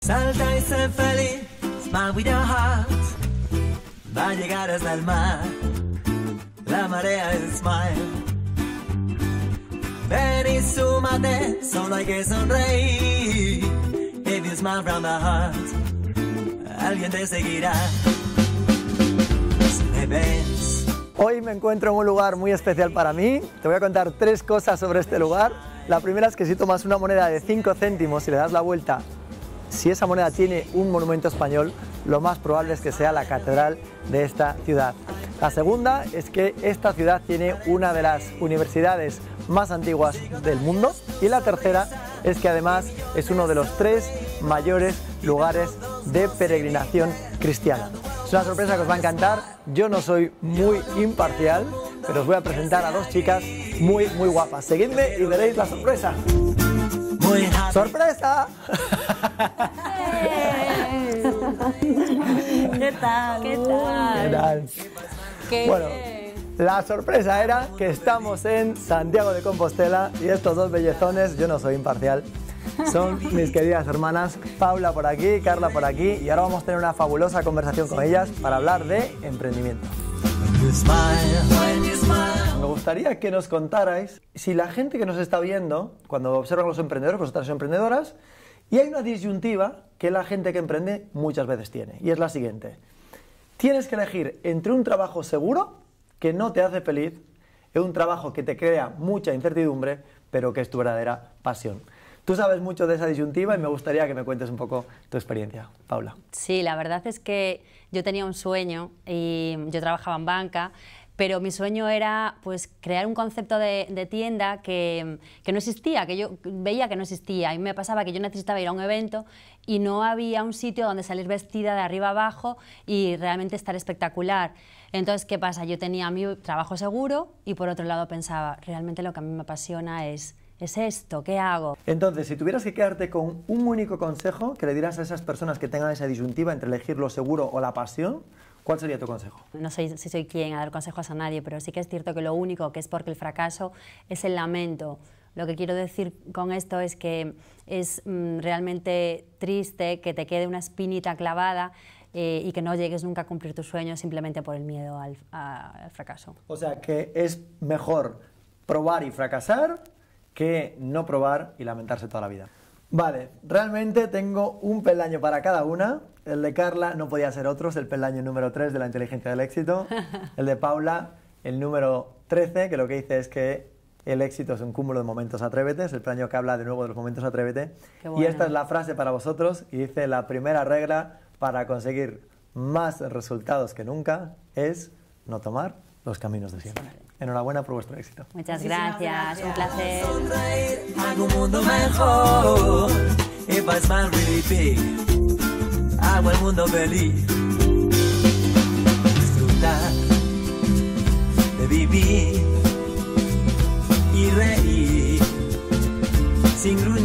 Salta y sé feliz, smile with your heart. Va a llegar hasta el mar, la marea es smile. Ven y súmate, solo hay que sonreír. If you smile from the heart, alguien te seguirá. Si me ves. Hoy me encuentro en un lugar muy especial para mí. Te voy a contar 3 cosas sobre este lugar. La primera es que si tomas una moneda de 5 céntimos y le das la vuelta, si esa moneda tiene un monumento español, lo más probable es que sea la catedral de esta ciudad. La segunda es que esta ciudad tiene una de las universidades más antiguas del mundo. Y la tercera es que además es uno de los 3 mayores lugares de peregrinación cristiana. Es una sorpresa que os va a encantar. Yo no soy muy imparcial, pero os voy a presentar a 2 chicas muy guapas. Seguidme y veréis la sorpresa. ¡Sorpresa! ¿Qué tal? ¿Qué tal? Bueno, la sorpresa era que estamos en Santiago de Compostela y estos 2 bellezones, yo no soy imparcial, son mis queridas hermanas Paula por aquí, Carla por aquí, y ahora vamos a tener una fabulosa conversación con ellas para hablar de emprendimiento. Me gustaría que nos contarais si la gente que nos está viendo, cuando observan a los emprendedores, vosotras sois emprendedoras, y hay una disyuntiva que la gente que emprende muchas veces tiene, y es la siguiente. Tienes que elegir entre un trabajo seguro, que no te hace feliz, y un trabajo que te crea mucha incertidumbre, pero que es tu verdadera pasión. Tú sabes mucho de esa disyuntiva y me gustaría que me cuentes un poco tu experiencia, Paula. Sí, la verdad es que yo tenía un sueño y yo trabajaba en banca, pero mi sueño era pues crear un concepto de tienda que no existía, que yo veía que no existía. Y me pasaba que yo necesitaba ir a un evento y no había un sitio donde salir vestida de arriba abajo y realmente estar espectacular. Entonces, ¿qué pasa? Yo tenía mi trabajo seguro y por otro lado pensaba, realmente lo que a mí me apasiona es esto, ¿qué hago? Entonces, si tuvieras que quedarte con un único consejo que le dieras a esas personas que tengan esa disyuntiva entre elegir lo seguro o la pasión, ¿cuál sería tu consejo? No sé si soy quien a dar consejos a nadie, pero sí que es cierto que lo único que es porque el fracaso es el lamento. Lo que quiero decir con esto es que es realmente triste que te quede una espinita clavada y que no llegues nunca a cumplir tus sueños simplemente por el miedo al fracaso. O sea, que es mejor probar y fracasar que no probar y lamentarse toda la vida. Vale, realmente tengo un peldaño para cada una. El de Carla no podía ser otro, es el peldaño número 3 de la inteligencia del éxito. El de Paula, el número 13, que lo que dice es que el éxito es un cúmulo de momentos atrévete, es el peldaño que habla de nuevo de los momentos atrévete. Qué bueno. Y esta es la frase para vosotros y dice: la primera regla para conseguir más resultados que nunca es no tomar los caminos de siempre. Enhorabuena por vuestro éxito. Muchas gracias, un placer. Sonreír, hago un mundo mejor. If I smile really big, hago el mundo feliz. Disfrutar de vivir y reír sin gruñir.